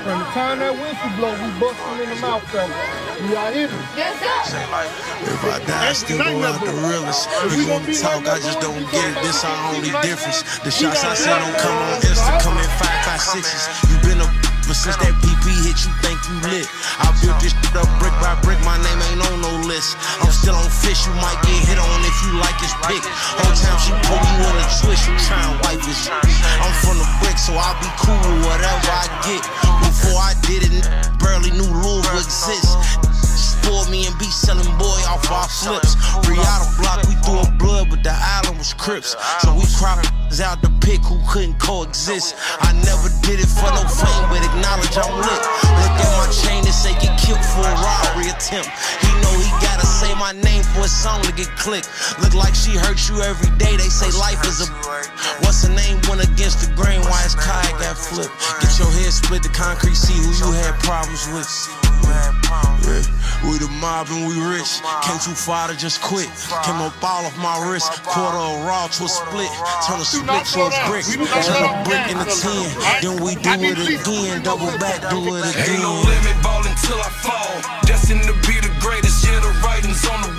From the time that whistle blow, we bust him in the mouth, fella. We out here. Yes, sir. If I die, I still go out the realest. You gon' talk, I just don't get it. This our only difference. The shots I send don't come on Insta, come in 556. You been a but since that PP hit, you think you lit. I built this shit up brick by brick, my name ain't on no list. I'm still on fish, you might get hit on if you like his pick. Whole time she pull you in a twist, you try and wipe his. I'm from the brick, so I be cool with whatever I get. Before I did it, barely knew Louisville exists. Spoiled me and be selling boy off our flips. Riata block, we threw up blood, but the island was Crips. So we cropped out the pick who couldn't coexist. I never did it for no fame, but acknowledge I'm lit. Look at my chain and say get killed for a robbery attempt. He know he gotta say my name for a song to get clicked. Look like she hurts you every day, they say life is a. What's her name went against the grain, why his kayak got flipped. Get your head split, the concrete, see who you had problems with. Yeah, we the mob and we rich. Came too far to just quit. Came up all off my wrist. Quarter of raw to a split. Turn a split to a brick. Turn a brick into 10. Then we do it again. Double back, do it again. Ain't no limit, ball until I fall. Destined to be the greatest. Yeah, the writing's on the